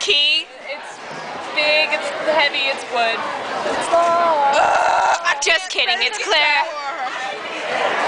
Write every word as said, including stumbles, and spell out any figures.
key? It's big, it's heavy, it's wood. Uh, I'm just kidding, it's Claire.